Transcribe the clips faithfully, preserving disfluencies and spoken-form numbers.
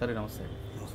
చారి నమస్తే.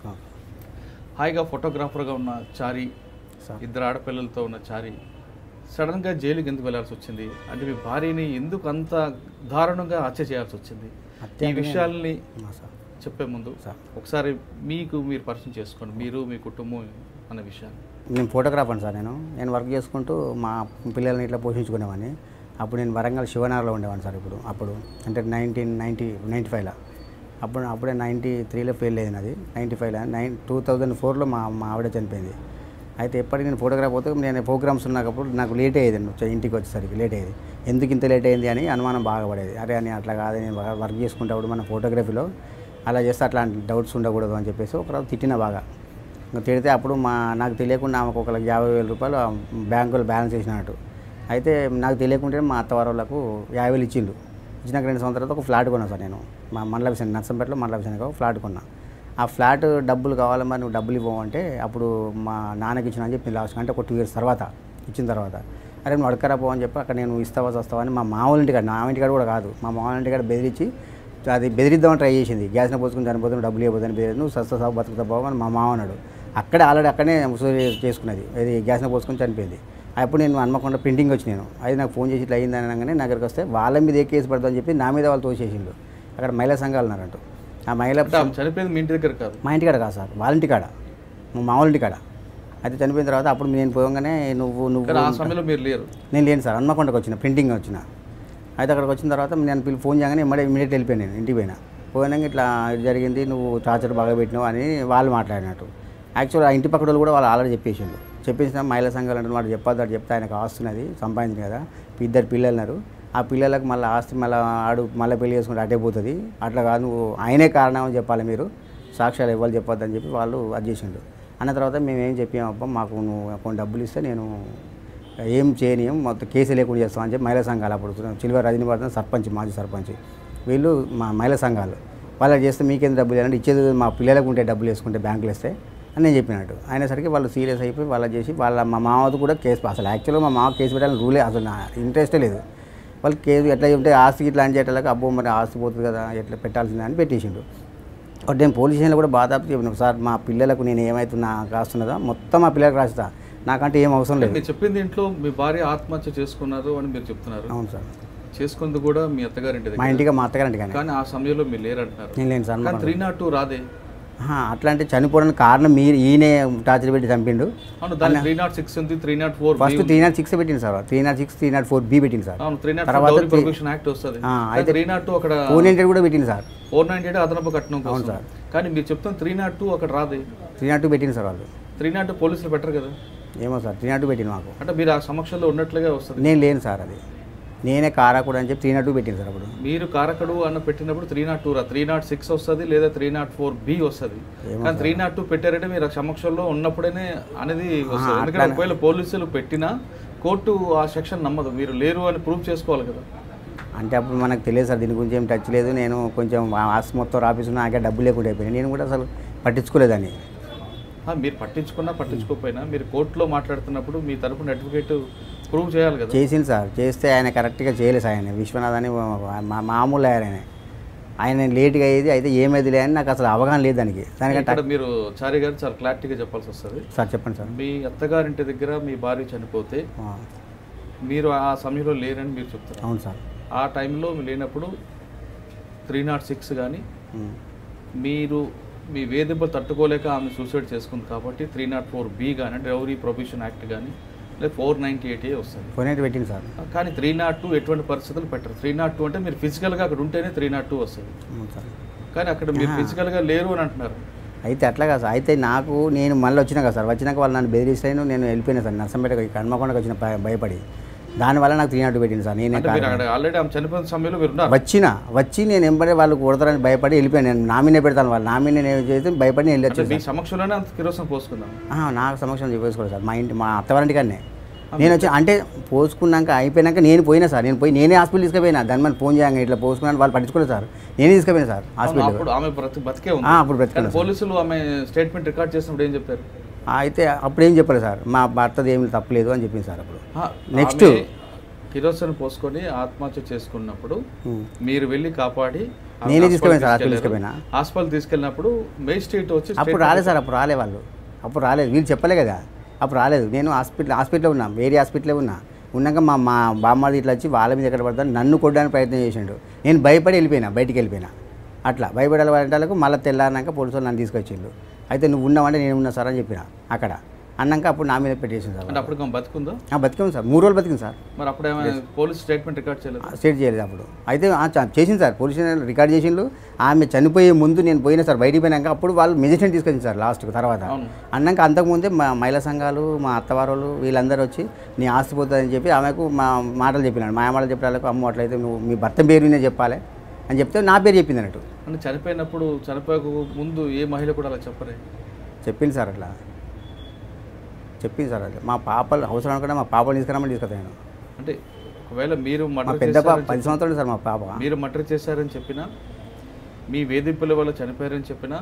హాయిగా ఫోటోగ్రాఫర్గా ఉన్న చారి, ఇద్దరు ఆడపిల్లలతో ఉన్న చారి సడన్గా జైలుకి ఎందుకు వెళ్ళాల్సి వచ్చింది? అంటే మీ భార్యని ఎందుకు అంత దారుణంగా హత్య చేయాల్సి వచ్చింది? ఈ విషయాల్ని చెప్పే ముందు ఒకసారి మీకు మీరు పరిచయం చేసుకోండి, మీరు మీ కుటుంబం అన్న విషయాన్ని. నేను ఫోటోగ్రాఫర్ సార్. నేను నేను వర్క్ చేసుకుంటూ మా పిల్లల్ని ఇట్లా పోషించుకునేవాడిని. అప్పుడు నేను వరంగల్ శివనగర్లో ఉండేవాడిని సార్. ఇప్పుడు అప్పుడు అంటే నైన్టీన్ నైంటీ నైంటీ ఫైవ్లో అప్పుడు అప్పుడే నైంటీ త్రీలో ఫెయిల్ అయింది. అది నైంటీ ఫైవ్లో నైన్ టూ థౌజండ్ ఫోర్లో మా మా ఆవిడ చనిపోయింది. అయితే ఎప్పటికీ నేను ఫోటోగ్రాఫ్ పోతే నేను ప్రోగ్రామ్స్ ఉన్నప్పుడు నాకు లేట్ అయ్యేది, ఇంటికి వచ్చేసరికి లేట్ అయ్యేది. ఎందుకు ఇంత లేట్ అయింది అని అనుమానం బాగా పడేది. అరే అని అట్లా కాదు, నేను వర్క్ చేసుకుంటప్పుడు మన ఫోటోగ్రఫీలో అలా చేస్తే అట్లాంటి డౌట్స్ ఉండకూడదు అని చెప్పేసి ఒకరోజు తిట్టిన బాగా. ఇంకా తిడితే అప్పుడు మా నాకు తెలియకుండా ఆమెకు ఒక యాభై వేల రూపాయలు బ్యాంకులో బ్యాలెన్స్ వేసినట్టు. అయితే నాకు తెలియకుంటే మా అత్తవారి వాళ్ళకు యాభై వేలు ఇచ్చిండు. ఇచ్చినాక రెండు సంవత్సరాల తర్వాత ఒక ఫ్లాట్ కొన్నాను సార్. నేను మా మండల విషయం నర్సంపేటలో మండల విషయానికి ఒక ఫ్లాట్ కొన్నా. ఆ ఫ్లాట్ డబ్బులు కావాలి మరి, నువ్వు డబ్బులు ఇవ్వమంటే అప్పుడు మా నాన్నకి ఇచ్చిన అని చెప్పి లాస్ట్ అంటే ఒక టూ ఇయర్స్ తర్వాత ఇచ్చిన తర్వాత అరే నువ్వు అడకరా పో అని చెప్పి అక్కడ నేను ఇస్తావా వస్తావా అని మా మామూలు ఇంటికాడ, నా ఇంటికాడ కూడా కాదు, మా మామూలు ఇంటికాడ బెదిరించి అది బెదిరిద్దామని ట్రై చేసింది. గ్యాస్ని పోసుకుని చనిపోతుంది, డబ్బులు ఇవ్వదని బెదిరి, నువ్వు సస్తా సాగు బతుకుతా బాబు అని మా మామ అన్నాడు. అక్కడే ఆల్రెడీ అక్కడనే ముసలి చేసుకున్నది, అది గ్యాస్ని పోసుకొని చనిపోయింది. అప్పుడు నేను హన్మకొండ ప్రింటింగ్ వచ్చి నేను అది నాకు ఫోన్ చేసి ఇట్లా అయిందని అనగానే నా దగ్గరికి వస్తే వాళ్ళ మీద ఏ కేసు పడతామని చెప్పి నా మీద వాళ్ళు తోసేసిండు. అక్కడ మహిళా సంఘాలు ఉన్నారంటూ. ఆ మహిళ చనిపోయింది మీ ఇంటి దగ్గర కాదు, మా ఇంటికాడ కాదు సార్, వాళ్ళ ఇంటికాడ, మా మామూలు ఇంటికాడ. అయితే చనిపోయిన తర్వాత అప్పుడు నేను పోగానే నువ్వు నువ్వు ఆ సమయంలో మీరు లేరు? నేను లేను సార్, హన్మకొండకు వచ్చిన ప్రింటింగ్ వచ్చిన. అయితే అక్కడికి వచ్చిన తర్వాత నేను పిల్లలు ఫోన్ చేయగానే ఇమ్మడే ఇమీడియట్ వెళ్ళిపోయాను. నేను ఇంటికి పోయినా. పోయినాక ఇట్లా జరిగింది, నువ్వు టార్చర్ బాగా పెట్టినావు అని వాళ్ళు మాట్లాడినట్టు. యాక్చువల్ ఆ ఇంటి పక్కన వాళ్ళు కూడా వాళ్ళు ఆల్రెడీ చెప్పేసిండు. చెప్పేసిన మహిళా సంఘాలు అంటే వాడు చెప్పొద్దు, అటు చెప్తే ఆయనకు ఆస్తున్నది సంపాదించింది కదా, ఇద్దరు పిల్లలు ఉన్నారు, ఆ పిల్లలకు మళ్ళీ ఆస్తి మళ్ళీ ఆడు మళ్ళీ పెళ్లి చేసుకుంటే అటే పోతుంది, అట్లా కాదు నువ్వు ఆయనే కారణం అని చెప్పాలి, మీరు సాక్ష్యాలు ఇవ్వాలి చెప్పొద్దు అని చెప్పి వాళ్ళు అది చేసిండు. అన్న తర్వాత మేము ఏం చెప్పామబ్బా, మాకు నువ్వు కొన్ని డబ్బులు ఇస్తే నేను ఏం చేయనీయం, మొత్తం కేసు లేకుండా చేస్తాం అని చెప్పి మహిళా సంఘాలు అప్పుడు చిల్వర్ రజనీవర్ధన్ సర్పంచ్, మాజీ సర్పంచ్ వీళ్ళు మా మహిళా సంఘాలు వాళ్ళు చేస్తే మీకేం డబ్బులు ఇవ్వాలంటే ఇచ్చేది మా పిల్లలకు ఉంటే డబ్బులు వేసుకుంటే బ్యాంకులు ఇస్తే అని నేను చెప్పినట్టు. అయినసరికి వాళ్ళు సీరియస్ అయిపోయి వాళ్ళ చేసి వాళ్ళ మా మామది కూడా కేసు, అసలు యాక్చువల్గా మా మామ కేసు పెట్టాలని రూలే, అసలు నా ఇంట్రెస్టే లేదు. వాళ్ళు కేసు ఎట్లా చెప్తే ఆస్తికి ఇట్లా అని చేయటాలకు అబ్బో మరి ఆస్తి పోతుంది కదా ఎట్లా పెట్టాల్సిందే అని పెట్టేసిండు. ఒకటి నేను పోలీస్ స్టేషన్లో కూడా బాధ చెప్పిన సార్, మా పిల్లలకు నేను ఏమవుతున్నా రాస్తున్నదో మొత్తం మా పిల్లలకు రాస్తా, నాకంటే ఏం అవసరం లేదు. మీరు చెప్పింది ఇంట్లో మీ భార్య ఆత్మహత్య చేసుకున్నారు అని మీరు చెప్తున్నారు. అవును సార్. చేసుకుంది కూడా మీ అత్తగారింటి, మా ఇంటిగా మా అత్తగారింటి. కానీ ఆ సమయంలో మీరు లేరంటున్నారు. నేను లేను సార్. త్రీ నాట్ టూ రాదే? అట్లా అంటే చనిపోవడానికి కారణం మీరు ఈయనే టార్చర్ పెట్టి చంపిండు. త్రీ నాట్ సిక్స్ ఉంది, three nought four first three nought six పెట్టింది sir, three nought six three nought four B పెట్టింది సార్. తర్వాత త్రీ నాట్ టూ అక్కడ ఫోర్ నైన్టీ కూడా పెట్టింది సార్. ఫోర్ నైన్టీ అదనపు కట్నం. అవును సార్. కానీ మీరు చెప్తాను త్రీ నాట్ టూ అక్కడ రాదే? త్రీ నాట్ టూ పెట్టింది సార్ వాళ్ళు. త్రీ నాట్ టూ పోలీసులు పెట్టరు కదా? ఏమో సార్, త్రీ నాట్ టూ పెట్టింది మాకు. అంటే మీరు ఆ సమక్షంలో ఉన్నట్లుగా వస్తుంది. నేను లేను సార్, అది నేనే కారకుడు అని చెప్పి త్రీ నాట్ టూ పెట్టింది సార్. అప్పుడు మీరు కారకుడు అన్న పెట్టినప్పుడు త్రీ నాట్ టూ రా, త్రీ నాట్ సిక్స్ వస్తుంది లేదా త్రీ నాట్ ఫోర్ బి వస్తుంది. కానీ త్రీ నాట్ టూ పెట్టారంటే మీరు సమక్షంలో ఉన్నప్పుడేనే అనేది వస్తుంది. ఎందుకంటే ఒకవేళ పోలీసులు పెట్టినా కోర్టు ఆ సెక్షన్ నమ్మదు, మీరు లేరు అని ప్రూవ్ చేసుకోవాలి కదా. అంటే అప్పుడు మనకు తెలియదు సార్, దీని గురించి ఏం టచ్ లేదు. నేను కొంచెం ఆస్తి మొత్తం రాపిస్తున్నా, నాకే డబ్బు లేకుండా అయిపోయినాయి. నేను కూడా అసలు పట్టించుకోలేదని. మీరు పట్టించుకున్నా పట్టించుకోకపోయినా మీరు కోర్టులో మాట్లాడుతున్నప్పుడు మీ తరపున అడ్వకేట్ ప్రూవ్ చేయాలి కదా. చేసింది సార్, చేస్తే ఆయన కరెక్ట్గా చేయలేదు సార్. ఆయన విశ్వనాథ్ అని మామూలు ఆయన ఆయన లేట్గా అయ్యేది. అయితే ఏమైంది లే అని నాకు అసలు అవగాహన లేదు దానికి. దానికంటే మీరు చారి గారు చాలా క్లారిటీగా చెప్పాల్సి వస్తుంది సార్. చెప్పండి సార్. మీ అత్తగారింటి దగ్గర మీ భార్య చనిపోతే మీరు ఆ సమయంలో లేరని మీరు చెప్తారు. అవును సార్. ఆ టైంలో లేనప్పుడు త్రీ నాట్ సిక్స్ కానీ మీరు మీ వేధింపులు తట్టుకోలేక ఆమె సూసైడ్ చేసుకుంది కాబట్టి త్రీ నాట్ ఫోర్ బి కానీ అంటే రౌరీ ప్రొహిబిషన్ యాక్ట్ కానీ లేదా ఫోర్ నైంటీ ఎయిట్ ఏ వస్తుంది. ఫోర్ నైంటీ పెట్టింది సార్. కానీ త్రీ నాట్ టూ ఎటువంటి పరిస్థితులు పెట్టరు. త్రీ నాట్ టూ అంటే మీరు ఫిజికల్గా అక్కడ ఉంటేనే త్రీ నాట్ టూ వస్తుంది. కానీ అక్కడ మీరు ఫిజికల్గా లేరు అని అంటున్నారు. అయితే అట్లా కాదు సార్. అయితే నాకు నేను మళ్ళీ వచ్చినా కదా సార్, వచ్చినాక వాళ్ళు నన్ను బెదిరిస్తాను, నేను వెళ్ళిపోయినా సార్ నర్సంపేటకి, హన్మకొండకు వచ్చిన భయపడి. దానివల్ల నాకు త్రీ నాట్ పెట్టింది సార్. నేనే ఆల్రెడీ ఆమె చనిపోయిన సమయంలో మీరు వచ్చిన వచ్చి నేను ఎంబడే వాళ్ళు కొడతారని భయపడి వెళ్ళిపోయాను. నేను నామినే పెడతాను, వాళ్ళు నామినే నేను చేసి భయపడి వెళ్ళి వచ్చాను. మీ సమక్షంలోనే అంత కిరోసం పోసుకుందాం? నాకు సమక్షం చెప్పేసుకోలేదు సార్. మా ఇంటి మా అత్తవారింటికనే నేను వచ్చి అంటే పోసుకున్నాక అయిపోయినాక నేను పోయినా సార్. నేను పోయి నేనే హాస్పిటల్ తీసుకుపోయినా. దాని మన ఫోన్ చేయంగా ఇట్లా పోసుకున్నాను, వాళ్ళు పట్టించుకోలేదు సార్. నేనే తీసుకుపోయినా సార్ హాస్పిటల్. ఆమె బతికే ఉంది. అప్పుడు బ్రతికే. పోలీసులు ఆమె స్టేట్మెంట్ రికార్డ్ చేసినప్పుడు ఏం చెప్పారు? అయితే అప్పుడు ఏం చెప్పలేదు సార్, మా భర్తది ఏమి తప్పలేదు అని చెప్పింది సార్. అప్పుడు నెక్స్ట్ కిరోసిన్ పోసుకొని ఆత్మహత్య చేసుకున్నప్పుడు మీరు వెళ్ళి కాపాడి నేనే తీసుకెళ్ళాను సార్ హాస్పిటల్ తీసుకెళ్ళినా హాస్పిటల్ తీసుకెళ్ళినప్పుడు మేజిస్ట్రేట్ వచ్చి అప్పుడు రాలేదు సార్ అప్పుడు రాలే వాళ్ళు అప్పుడు రాలేదు వీళ్ళు చెప్పలే కదా అప్పుడు రాలేదు నేను హాస్పిటల్ హాస్పిటల్లో ఉన్నా వేరే హాస్పిటల్లో ఉన్నా ఉన్నాక మా మా బామ్మది ఇట్లా వచ్చి వాళ్ళ మీద ఎక్కడ పడతాను నన్ను కొట్టడానికి ప్రయత్నం చేసిండు నేను భయపడి వెళ్ళిపోయినా బయటికి వెళ్ళిపోయినా అట్లా భయపడాలి వాళ్ళకు మళ్ళీ తెల్లారినాక పోలీసులు నన్ను తీసుకొచ్చిండు అయితే నువ్వు ఉన్నావంటే నేను ఉన్నా సార్ అని చెప్పిన అక్కడ అన్నాక అప్పుడు నా మీద పెట్టేసింది సార్ అంటే అప్పుడు బతుకుందో బతికింది సార్ మూడు రోజులు బతికింది సార్ మరి అప్పుడు ఏమైనా పోలీస్ స్టేట్మెంట్ రికార్డ్ చేయలేదు స్టేట్ చేయలేదు అప్పుడు అయితే చేసింది సార్ పోలీస్ రికార్డ్ చేసిండు ఆమె చనిపోయే ముందు నేను పోయినా సార్ బయటికి పోయినాక అప్పుడు వాళ్ళు మెజిస్ట్రేట్ తీసుకొచ్చింది సార్ లాస్ట్కి తర్వాత అన్నాక అంతకుముందే మా మహిళా సంఘాలు మా అత్తవారు వీళ్ళందరూ వచ్చి నీ ఆస్తి పోతుందని చెప్పి ఆమెకు మా మాటలు చెప్పినాడు మా మాటలు చెప్పడానికి అమ్మ అట్లయితే నువ్వు మీ భర్త పేరు నేను చెప్పాలి అని చెప్తే నా పేరు చెప్పింది అన్నట్టు అంటే చనిపోయినప్పుడు చనిపోయే ముందు ఏ మహిళ కూడా అలా చెప్పరే చెప్పింది సార్ అట్లా చెప్పింది సార్ అది మా పాపలు అవసరం అనుకుంటే మా పాపలు తీసుకురామని తీసుకొస్తాను అంటే ఒకవేళ మీరు మా మర్డర్ పెద్ద పాప పది సంవత్సరాలు సార్ మా పాప మీరు మర్డర్ చేశారని చెప్పినా మీ వేధింపుల వల్ల చనిపోయారని చెప్పినా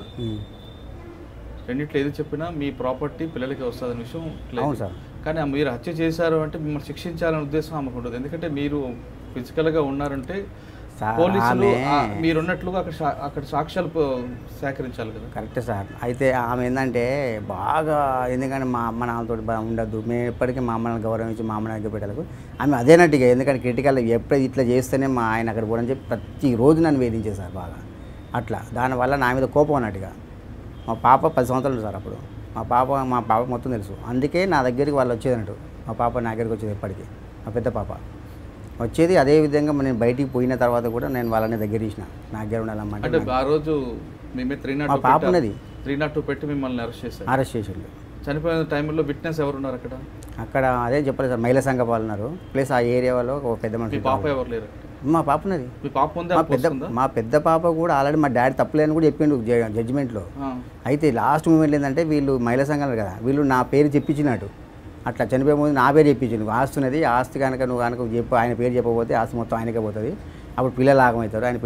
రెండిట్లో ఏది చెప్పినా మీ ప్రాపర్టీ పిల్లలకి వస్తుందనే విషయం అవును సార్ కానీ మీరు హత్య చేశారు అంటే మిమ్మల్ని శిక్షించాలనే ఉద్దేశం ఆమెకు ఉంటుంది ఎందుకంటే మీరు ఫిజికల్గా ఉన్నారంటే పోలీసులు మీరున్నట్లుగా అక్కడ అక్కడ సాక్ష్యాలు సేకరించాలి కదా కరెక్టే సార్ అయితే ఆమె ఏంటంటే బాగా ఎందుకంటే మా అమ్మ నాన్నతో ఉండద్దు మేము ఎప్పటికీ మా అమ్మని గౌరవించి మా అమ్మని దగ్గర పెట్టాలకు ఆమె అదేనట్టుగా ఎందుకంటే క్రిటికల్ ఎప్పుడు ఇట్లా చేస్తేనే మా ఆయన అక్కడ పోవడం చెప్పి ప్రతిరోజు నన్ను వేధించేది సార్ బాగా అట్లా దానివల్ల నా మీద కోపం అన్నట్టుగా మా పాప పది సంవత్సరాలు సార్ అప్పుడు మా పాప మా పాప మొత్తం తెలుసు అందుకే నా దగ్గరికి వాళ్ళు వచ్చేది అన్నట్టు మా పాప నా దగ్గరికి వచ్చేది ఎప్పటికీ మా పెద్ద పాప వచ్చేది అదే విధంగా నేను బయటికి పోయిన తర్వాత కూడా నేను వాళ్ళని దగ్గర ఇచ్చిన నా దగ్గర ఉండాలన్నమాట అంటే ఆ రోజు మేమే త్రీ నాట్ మా పాప ఉన్నది త్రీ నాట్ టూ పెట్టి మిమ్మల్ని అరెస్ట్ చేశారు అరెస్ట్ చేసిండు చనిపోయిన టైంలో విట్నెస్ ఎవరు ఉన్నారు అక్కడ అక్కడ అదే చెప్పలేదు సార్ మహిళా సంఘ వాళ్ళు ఉన్నారు ప్లస్ ఆ ఏరియా వాళ్ళు ఒక పెద్ద మనిషి పాప ఎవరు లేరు మా పాప ఉన్నది మీ పాప ఉంది మా పెద్ద మా పెద్ద పాప కూడా ఆల్రెడీ మా డాడీ తప్పలేదని కూడా చెప్పిండు జడ్జిమెంట్లో అయితే లాస్ట్ మూమెంట్ ఏంటంటే వీళ్ళు మహిళా సంఘాలు కదా వీళ్ళు నా పేరు చెప్పించినట్టు అట్లా చనిపోయే ముందు నా పేరు చెప్పించు నువ్వు ఆస్తున్నది ఆస్తి కనుక నువ్వు కనుక చెప్పు ఆయన పేరు చెప్పకపోతే ఆస్తి మొత్తం ఆయనకే పోతుంది అప్పుడు పిల్లలు ఆగమవుతారు ఆయన